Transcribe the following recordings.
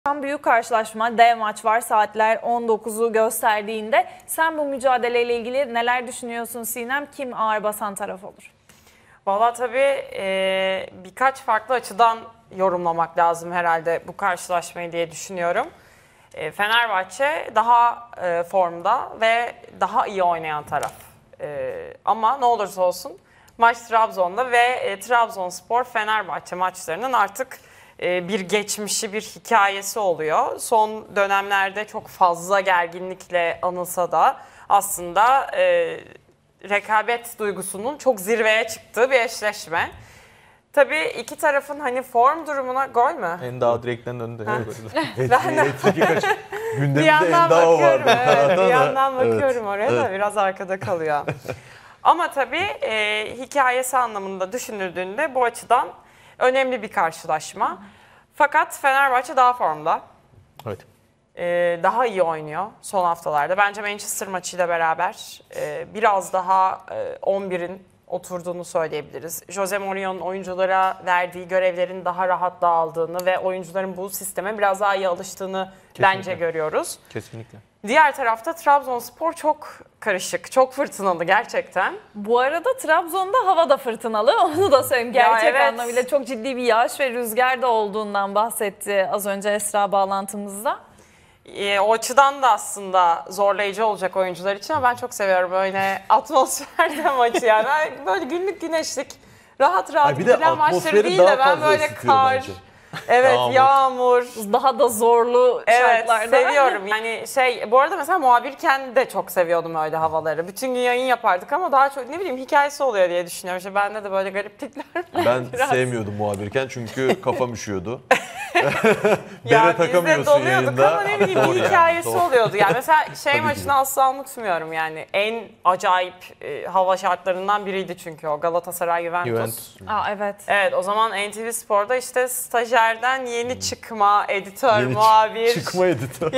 Büyük karşılaşma, dev maç var. Saatler 19'u gösterdiğinde sen bu mücadeleyle ilgili neler düşünüyorsun Sinem? Kim ağır basan taraf olur? Valla tabii birkaç farklı açıdan yorumlamak lazım herhalde bu karşılaşmayı diye düşünüyorum. Fenerbahçe daha formda ve daha iyi oynayan taraf. Ama ne olursa olsun maç Trabzon'da ve Trabzonspor Fenerbahçe maçlarının artık bir geçmişi, bir hikayesi oluyor. Son dönemlerde çok fazla gerginlikle anılsa da aslında rekabet duygusunun çok zirveye çıktığı bir eşleşme. Tabii iki tarafın hani form durumuna gol mü? Enda direkten döndü. Ben de bir yandan bakıyorum, evet, bir yandan bakıyorum oraya da biraz arkada kalıyor. Ama tabii hikayesi anlamında düşünüldüğünde bu açıdan önemli bir karşılaşma. Fakat Fenerbahçe daha formda. Evet. Daha iyi oynuyor son haftalarda. Bence Manchester maçıyla beraber biraz daha 11'in oturduğunu söyleyebiliriz. Jose Mourinho'nun oyunculara verdiği görevlerin daha rahat dağıldığını ve oyuncuların bu sisteme biraz daha iyi alıştığını bence görüyoruz. Kesinlikle. Diğer tarafta Trabzonspor çok karışık, çok fırtınalı gerçekten. Bu arada Trabzon'da hava da fırtınalı. Onu da söyleyeyim. Gerçek evet. anlamıyla çok ciddi bir yağış ve rüzgar da olduğundan bahsetti az önce Esra bağlantımızda. O açıdan da aslında zorlayıcı olacak oyuncular için ama ben çok seviyorum böyle atmosferde maçı yani. Ben böyle günlük güneşlik rahat rahat gidilen maçları değil de ben böyle kar, bence. Evet, yağmur. Daha da zorlu şartlarda. Evet, seviyorum. Yani bu arada mesela muhabirken de çok seviyordum öyle havaları. Bütün gün yayın yapardık ama daha çok ne bileyim hikayesi oluyor diye düşünüyorum. İşte bende de böyle gariplikler var. Ben sevmiyordum muhabirken çünkü kafam üşüyordu. Ya biz de doluyorduk ama ne bileyim bir hikayesi yani, oluyordu. Yani mesela maçını asla unutmuyorum yani. En acayip hava şartlarından biriydi çünkü o Galatasaray Juventus. Evet. Evet, o zaman NTV Spor'da işte stajyerden yeni çıkma editör, muhabir. Çıkma editör.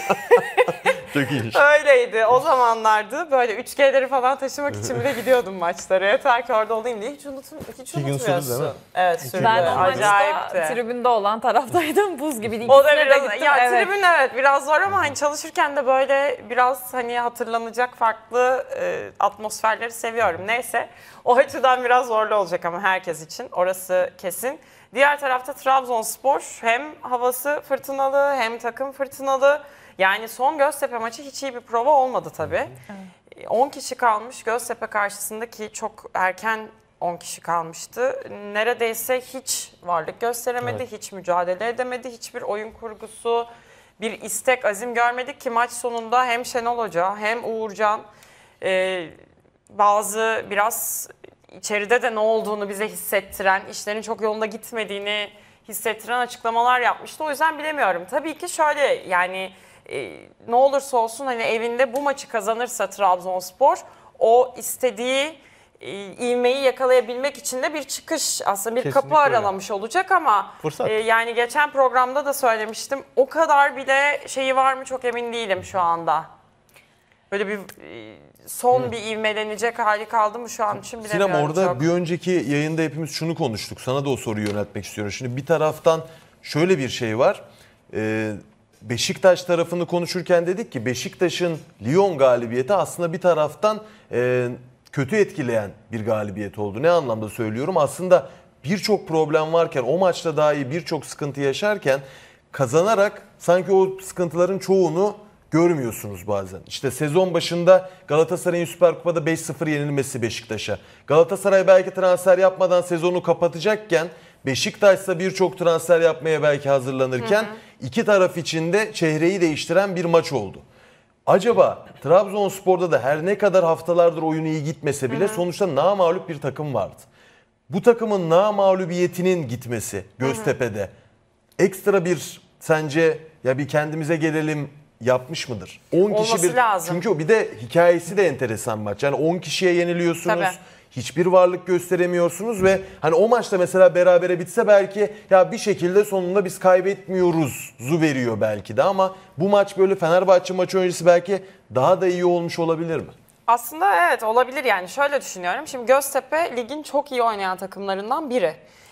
Çok iyiymiş. Öyleydi o zamanlardı. Böyle 3G'leri falan taşımak için bile gidiyordum maçlara. Yeter ki orada olayım diye hiç unutmuyorsun. Evet, sürdü. Ben o maçta acayipti. Tribünde olan taraftaydım. Buz gibi. O da biraz, tribün evet biraz zor ama hani çalışırken de böyle biraz hani hatırlanacak farklı atmosferleri seviyorum. Neyse, o açıdan biraz zorlu olacak ama herkes için orası kesin. Diğer tarafta Trabzonspor hem havası fırtınalı hem takım fırtınalı. Yani son Göztepe maçı hiç iyi bir prova olmadı tabii. Evet. 10 kişi kalmış Göztepe karşısında ki çok erken 10 kişi kalmıştı. Neredeyse hiç varlık gösteremedi, hiç mücadele edemedi, hiçbir oyun kurgusu, bir istek, azim görmedik ki maç sonunda hem Şenol Hoca hem Uğurcan bazı biraz içeride de ne olduğunu bize hissettiren, işlerin çok yolunda gitmediğini hissettiren açıklamalar yapmıştı. O yüzden bilemiyorum. Tabii ki şöyle yani ne olursa olsun hani evinde bu maçı kazanırsa Trabzonspor o istediği ivmeyi yakalayabilmek için de bir çıkış aslında bir kesinlikle kapı aralamış olacak ama yani geçen programda da söylemiştim o kadar bile şeyi var mı çok emin değilim şu anda. Böyle bir son bir ivmelenecek hali kaldı mı şu an için bilemiyorum. Sinem orada çok. Bir önceki yayında hepimiz şunu konuştuk. Sana da o soruyu yöneltmek istiyorum. Şimdi bir taraftan şöyle bir şey var. Beşiktaş tarafını konuşurken dedik ki Beşiktaş'ın Lyon galibiyeti aslında bir taraftan kötü etkileyen bir galibiyet oldu. Ne anlamda söylüyorum? Aslında birçok problem varken o maçta dahi birçok sıkıntı yaşarken kazanarak sanki o sıkıntıların çoğunu görmüyorsunuz bazen. İşte sezon başında Galatasaray'ın Süper Kupa'da 5-0 yenilmesi Beşiktaş'a. Galatasaray belki transfer yapmadan sezonu kapatacakken Beşiktaş'sa birçok transfer yapmaya belki hazırlanırken iki taraf için de çehreyi değiştiren bir maç oldu. Acaba Trabzonspor'da da her ne kadar haftalardır oyunu iyi gitmese bile sonuçta namağlup bir takım vardı. Bu takımın namağlubiyetinin gitmesi Göztepe'de ekstra bir sence ya bir kendimize gelelim yapmış mıdır? 10 kişi lazım. Çünkü bir de hikayesi de enteresan maç. Yani 10 kişiye yeniliyorsunuz. Tabii. Hiçbir varlık gösteremiyorsunuz ve hani o maçta mesela berabere bitse belki ya bir şekilde sonunda biz kaybetmiyoruz'u veriyor belki de ama bu maç böyle Fenerbahçe maçı öncesi belki daha da iyi olmuş olabilir mi? Aslında evet olabilir yani şöyle düşünüyorum. Şimdi Göztepe ligin çok iyi oynayan takımlarından biri.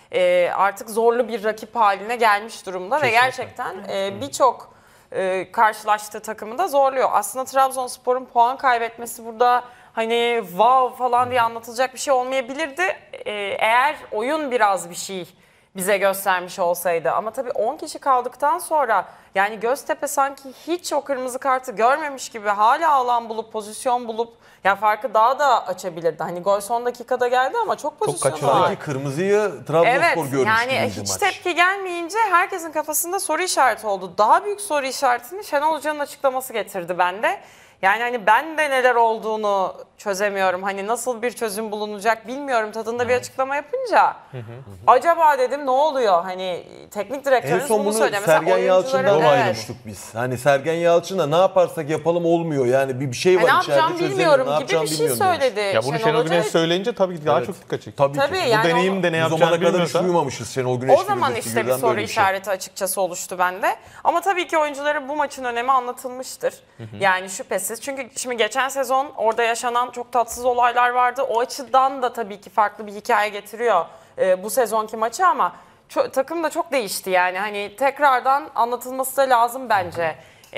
artık zorlu bir rakip haline gelmiş durumda ve gerçekten birçok karşılaştığı takımı da zorluyor. Aslında Trabzonspor'un puan kaybetmesi burada hani wow falan diye anlatılacak bir şey olmayabilirdi. Eğer oyun biraz bir şey bize göstermiş olsaydı. Ama tabii 10 kişi kaldıktan sonra yani Göztepe sanki hiç o kırmızı kartı görmemiş gibi hala alan bulup pozisyon bulup ya farkı daha da açabilirdi. Hani gol son dakikada geldi ama çok pozisyon kaçırdı. var. Sanki kırmızıyı Trabzonspor görmüş yani gibiydi hiç maç. tepki gelmeyince herkesin kafasında soru işareti oldu. Daha büyük soru işaretini Şenol Hoca'nın açıklaması getirdi bende. Yani hani ben de neler olduğunu çözemiyorum. Hani nasıl bir çözüm bulunacak bilmiyorum tadında bir açıklama yapınca. Acaba dedim ne oluyor? Hani teknik En direktörümüz son bunu bunu söylüyor. Mesela Sergen Yalçın'dan oyuncuların- konuştuk biz. Hani Sergen Yalçın'la ne yaparsak yapalım olmuyor. Yani bir şey var Ne içeride yapacağım çözemiyorum. bilmiyorum Ne gibi yapacağım bir şey bilmiyorum demiş. söyledi Ya bunu Şenol Hoca. Güneş söyleyince tabii ki daha Evet. çok dikkat çekti. Tabii Tabii ki. yani Bu deneyim de ne Bu yapacağını zamana kadar hiç bilmiyorsa. duymamışız Şenol Güneş O zaman gibi işte bir figürden soru böyle bir şey. işareti açıkçası oluştu bende. Ama tabii ki oyunculara bu maçın önemi anlatılmıştır. Yani şüphesiz. Çünkü şimdi geçen sezon orada yaşanan çok tatsız olaylar vardı. O açıdan da tabii ki farklı bir hikaye getiriyor bu sezonki maçı ama takım da çok değişti yani. Hani tekrardan anlatılması da lazım bence.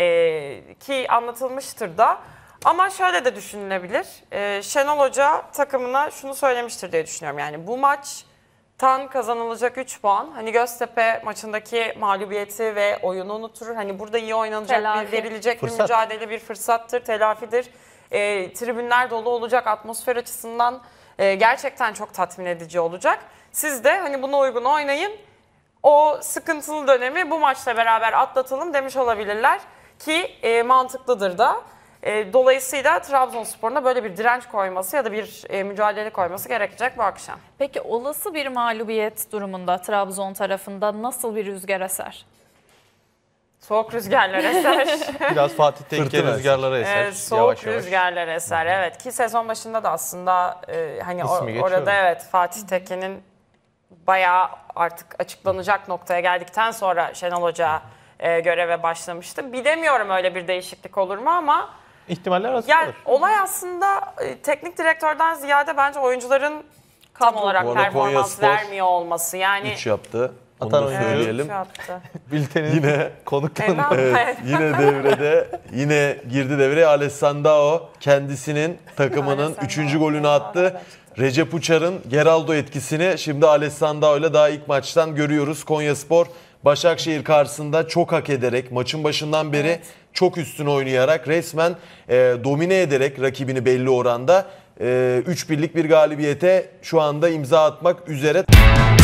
Ki anlatılmıştır da. Ama şöyle de düşünülebilir. Şenol Hoca takımına şunu söylemiştir diye düşünüyorum. Yani bu maçtan kazanılacak 3 puan. Hani Göztepe maçındaki mağlubiyeti ve oyunu unuturur. Hani burada iyi oynanacak, Telafi. verilecek bir Fırsat. mücadele, bir fırsattır, telafidir. Tribünler dolu olacak, atmosfer açısından gerçekten çok tatmin edici olacak. Siz de hani buna uygun oynayın. O sıkıntılı dönemi bu maçla beraber atlatalım demiş olabilirler ki mantıklıdır da. Dolayısıyla Trabzonspor'un da böyle bir direnç koyması ya da bir mücadele koyması gerekecek bu akşam. Peki olası bir mağlubiyet durumunda Trabzon tarafında nasıl bir rüzgar eser? Soğuk rüzgarlar eser. Biraz Fatih Tekke Fırtına rüzgarlara eser. Evet, soğuk Yavaş yavaş. rüzgarlar eser. Evet ki sezon başında da aslında hani İsmi geçiyor. orada evet Fatih Tekke'nin bayağı artık açıklanacak noktaya geldikten sonra Şenol Hoca göreve başlamıştı. Bilemiyorum öyle bir değişiklik olur mu ama İhtimaller arasında yani olur. olay aslında teknik direktörden ziyade bence oyuncuların tam olarak Bu arada performans Konyaspor vermiyor olması. Yani 3 yaptı. Onu Atan da oyuncu. söyleyelim. üç yaptı. Bültenin Yine konuklarından. Evet. Yine devrede, yine girdi devreye Alessandro kendisinin takımının Alessandro. 3. golünü attı. Recep Uçar'ın Geraldo etkisini şimdi Alessandro ile daha ilk maçtan görüyoruz. Konyaspor Başakşehir karşısında çok hak ederek maçın başından beri çok üstün oynayarak resmen domine ederek rakibini belli oranda 3-1'lik bir galibiyete şu anda imza atmak üzere.